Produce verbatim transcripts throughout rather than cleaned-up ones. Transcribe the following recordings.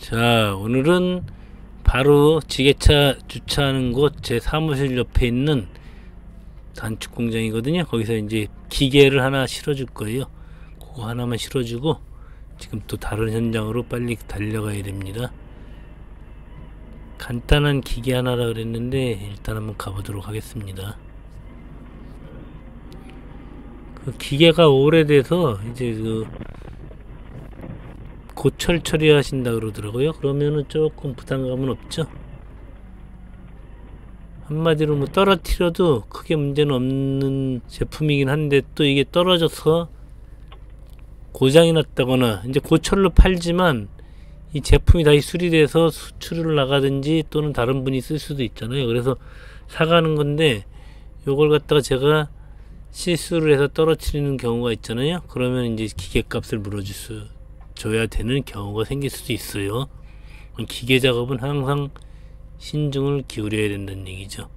자, 오늘은 바로 지게차 주차하는 곳 제 사무실 옆에 있는 단축 공장이거든요. 거기서 이제 기계를 하나 실어줄 거예요. 그거 하나만 실어주고 지금 또 다른 현장으로 빨리 달려가야 됩니다. 간단한 기계 하나라 그랬는데 일단 한번 가보도록 하겠습니다. 그 기계가 오래돼서 이제 그 고철 처리하신다 그러더라고요. 그러면은 조금 부담감은 없죠. 한마디로 뭐 떨어뜨려도 크게 문제는 없는 제품이긴 한데, 또 이게 떨어져서 고장이 났다거나, 이제 고철로 팔지만 이 제품이 다시 수리돼서 수출을 나가든지 또는 다른 분이 쓸 수도 있잖아요. 그래서 사가는 건데, 요걸 갖다가 제가 실수를 해서 떨어뜨리는 경우가 있잖아요. 그러면 이제 기계값을 물어줄 수 줘야 되는 경우가 생길 수도 있어요. 기계 작업은 항상 신중을 기울여야 된다는 얘기죠.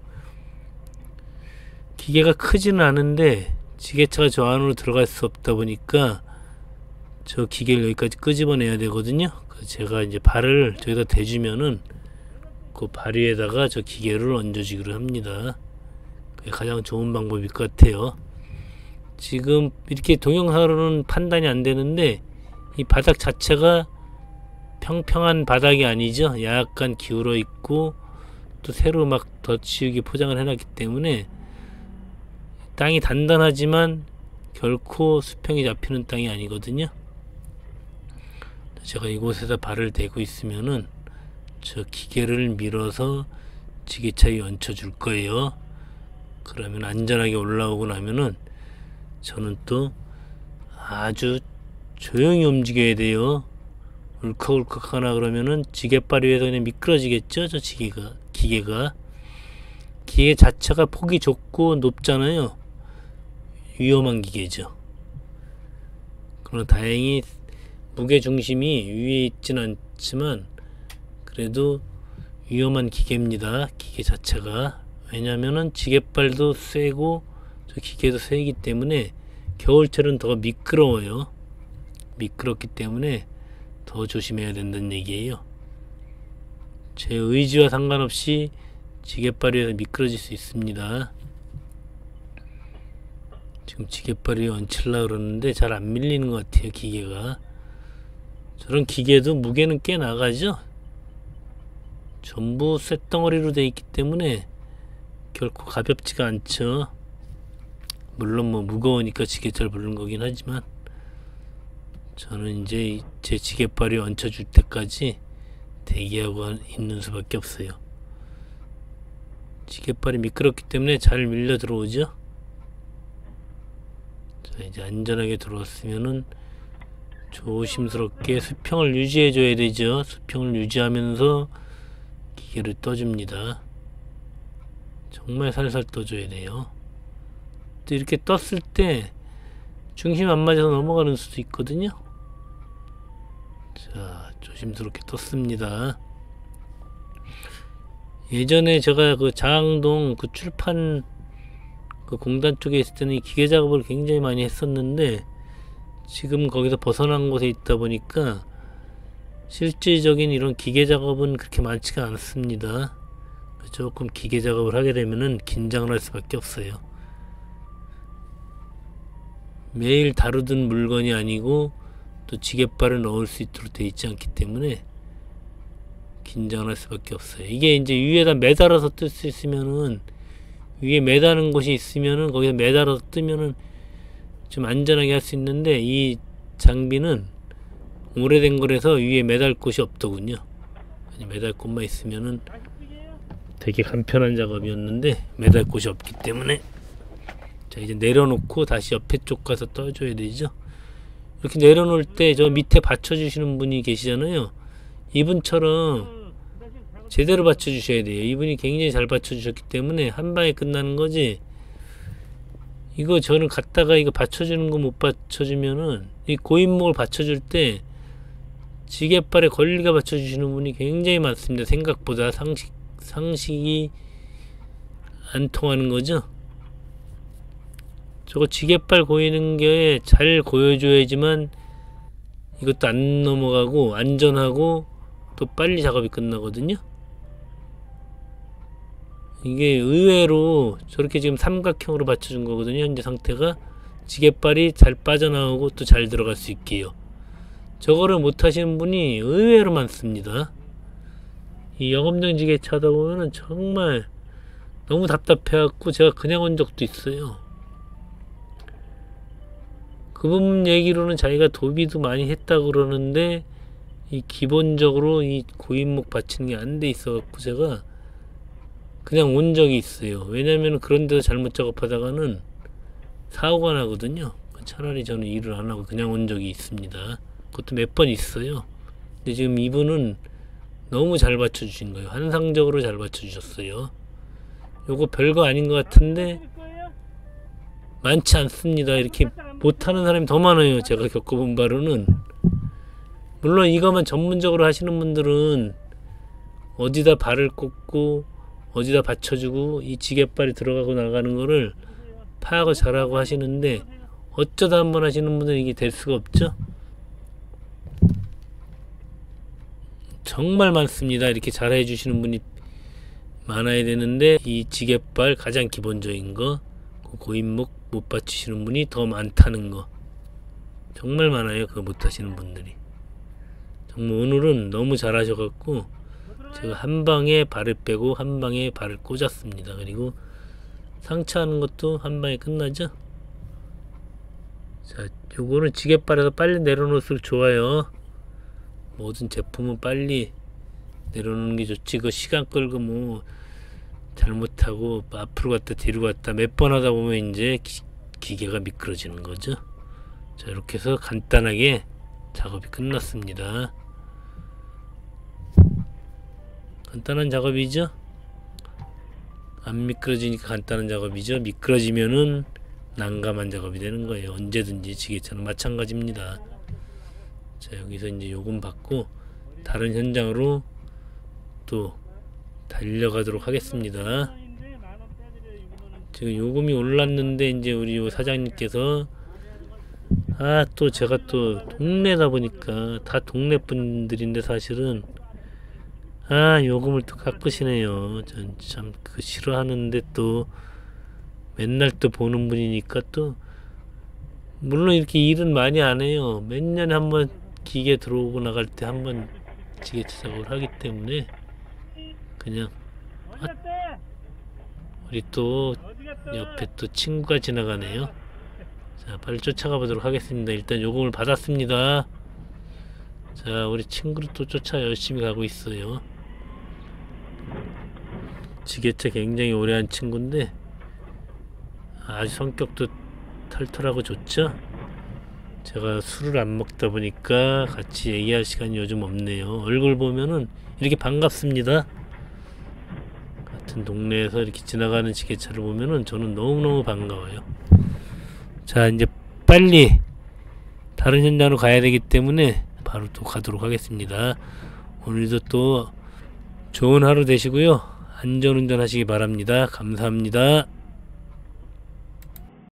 기계가 크지는 않은데 지게차가 저 안으로 들어갈 수 없다 보니까 저 기계를 여기까지 끄집어내야 되거든요. 제가 이제 발을 저기다 대주면은 그 발 위에다가 저 기계를 얹어주기로 합니다. 그게 가장 좋은 방법일 것 같아요. 지금 이렇게 동영상으로는 판단이 안 되는데 이 바닥 자체가 평평한 바닥이 아니죠. 약간 기울어 있고 또 새로 막 덧치우기 포장을 해놨기 때문에 땅이 단단하지만 결코 수평이 잡히는 땅이 아니거든요. 제가 이곳에다 발을 대고 있으면은 저 기계를 밀어서 지게차에 얹혀줄 거예요. 그러면 안전하게 올라오고 나면은 저는 또 아주 조용히 움직여야 돼요. 울컥울컥 하나 그러면은 지게발 위에서 그냥 미끄러지겠죠. 저 기계가 기계가 기계 자체가 폭이 좁고 높잖아요. 위험한 기계죠. 그러나 다행히 무게 중심이 위에 있진 않지만 그래도 위험한 기계입니다. 기계 자체가. 왜냐면은 지게발도 세고 저 기계도 세기 때문에 겨울철은 더 미끄러워요. 미끄럽기 때문에 더 조심해야 된다는 얘기예요. 제 의지와 상관없이 지게발 위에서 미끄러질 수 있습니다. 지금 지게발 위에 얹히려고 그러는데 잘 안 밀리는 것 같아요. 기계가. 저런 기계도 무게는 꽤 나가죠. 전부 쇳덩어리로 되어 있기 때문에 결코 가볍지가 않죠. 물론 뭐 무거우니까 지게차를 부르는 거긴 하지만 저는 이제 제 지게발이 얹혀줄 때까지 대기하고 있는 수밖에 없어요. 지게발이 미끄럽기 때문에 잘 밀려 들어오죠. 자, 이제 안전하게 들어왔으면은 조심스럽게 수평을 유지해 줘야 되죠. 수평을 유지하면서 기계를 떠줍니다. 정말 살살 떠줘야 돼요. 또 이렇게 떴을 때 중심 안 맞아서 넘어가는 수도 있거든요. 자, 조심스럽게 떴습니다. 예전에 제가 그 자항동 그 출판 그 공단 쪽에 있을 때는 기계 작업을 굉장히 많이 했었는데 지금 거기서 벗어난 곳에 있다 보니까 실질적인 이런 기계 작업은 그렇게 많지가 않습니다. 조금 기계 작업을 하게 되면은 긴장을 할 수밖에 없어요. 매일 다루던 물건이 아니고 또 지게발을 넣을 수 있도록 되어 있지 않기 때문에 긴장을 할 수밖에 없어요. 이게 이제 위에다 매달아서 뜰 수 있으면은 위에 매다는 곳이 있으면은 거기서 매달아서 뜨면은 좀 안전하게 할 수 있는데 이 장비는 오래된 거라서 위에 매달 곳이 없더군요. 매달 곳만 있으면은 되게 간편한 작업이었는데 매달 곳이 없기 때문에 자, 이제 내려놓고 다시 옆에 쪽 가서 떠줘야 되죠. 이렇게 내려놓을 때 저 밑에 받쳐주시는 분이 계시잖아요. 이분처럼 제대로 받쳐주셔야 돼요. 이분이 굉장히 잘 받쳐주셨기 때문에 한 방에 끝나는 거지. 이거 저는 갔다가 이거 받쳐주는 거 못 받쳐주면은 이 고인목을 받쳐줄 때 지게발에 걸리게 받쳐주시는 분이 굉장히 많습니다. 생각보다 상식, 상식이 안 통하는 거죠. 저거 지게발 고이는 게 잘 고여줘야지만 이것도 안 넘어가고 안전하고 또 빨리 작업이 끝나거든요. 이게 의외로 저렇게 지금 삼각형으로 받쳐준 거거든요. 현재 상태가 지게발이 잘 빠져나오고 또 잘 들어갈 수 있게요. 저거를 못 하시는 분이 의외로 많습니다. 이 영업용 지게차 하다 보면은 정말 너무 답답해갖고 제가 그냥 온 적도 있어요. 그분 얘기로는 자기가 도비도 많이 했다 그러는데 이 기본적으로 이 고인목 받치는 게 안 돼 있어갖고 제가 그냥 온 적이 있어요. 왜냐면 그런 데서 잘못 작업하다가는 사고가 나거든요. 차라리 저는 일을 안 하고 그냥 온 적이 있습니다. 그것도 몇 번 있어요. 근데 지금 이분은 너무 잘 받쳐주신 거예요. 환상적으로 잘 받쳐주셨어요. 요거 별거 아닌 것 같은데 많지 않습니다. 이렇게 못하는 사람이 더 많아요. 제가 겪어본 바로는. 물론 이것만 전문적으로 하시는 분들은 어디다 발을 꽂고 어디다 받쳐주고 이 지게발이 들어가고 나가는 거를 파악을 잘하고 하시는데 어쩌다 한번 하시는 분들은 이게 될 수가 없죠. 정말 많습니다. 이렇게 잘 해주시는 분이 많아야 되는데 이 지게발 가장 기본적인 거 고인목 못 받치시는 분이 더 많다는 거 정말 많아요. 그거 못 하시는 분들이. 정말 오늘은 너무 잘 하셔갖고 제가 한 방에 발을 빼고 한 방에 발을 꽂았습니다. 그리고 상차하는 것도 한 방에 끝나죠. 자, 요거는 지게발에서 빨리 내려놓을수록 좋아요. 모든 제품은 빨리 내려놓는 게 좋지. 그 시간 끌고 뭐 잘못하고 앞으로 갔다 뒤로 갔다 몇 번 하다 보면 이제 기, 기계가 미끄러지는 거죠. 자, 이렇게 해서 간단하게 작업이 끝났습니다. 간단한 작업이죠. 안 미끄러지니까 간단한 작업이죠. 미끄러지면은 난감한 작업이 되는 거예요. 언제든지 지게차는 마찬가지입니다. 자, 여기서 이제 요금 받고 다른 현장으로 또 달려가도록 하겠습니다. 지금 요금이 올랐는데 이제 우리 요 사장님께서 아, 또 제가 또 동네다 보니까 다 동네 분들인데 사실은 아, 요금을 또 깎으시네요. 전 참 그 싫어하는데 또 맨날 또 보는 분이니까 또 물론 이렇게 일은 많이 안 해요. 몇 년에 한번 기계 들어오고 나갈 때 한번 지게차 작업을 하기 때문에 그냥 아, 우리 또 옆에 또 친구가 지나가네요. 자, 빨리 쫓아가 보도록 하겠습니다. 일단 요금을 받았습니다. 자, 우리 친구를 또 쫓아 열심히 가고 있어요. 지게차 굉장히 오래 한 친구인데 아주 성격도 털털하고 좋죠. 제가 술을 안 먹다 보니까 같이 얘기할 시간이 요즘 없네요. 얼굴 보면은 이렇게 반갑습니다. 같은 동네에서 이렇게 지나가는 지게차를 보면은 저는 너무너무 반가워요. 자, 이제 빨리 다른 현장으로 가야 되기 때문에 바로 또 가도록 하겠습니다. 오늘도 또 좋은 하루 되시고요. 안전운전 하시기 바랍니다. 감사합니다.